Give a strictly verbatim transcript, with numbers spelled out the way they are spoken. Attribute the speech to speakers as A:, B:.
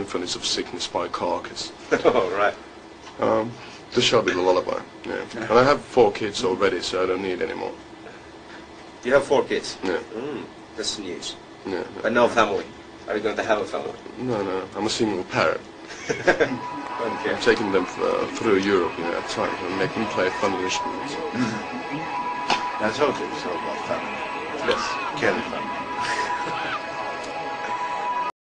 A: symphonies of sickness by carcass.
B: Oh, right.
A: Um, this shall be the lullaby. Yeah. And I have four kids already, so I don't need any more.
B: You have four kids?
A: Yeah.
B: Mm, that's news.
A: Yeah.
B: But no family. Are you going to have a family?
A: No, no. I'm a single parent.
B: Okay.
A: I'm taking them uh, through Europe, you know, at times and making them play fun instruments.
C: I told you it was all about family.
A: Yes.
C: Kelly family.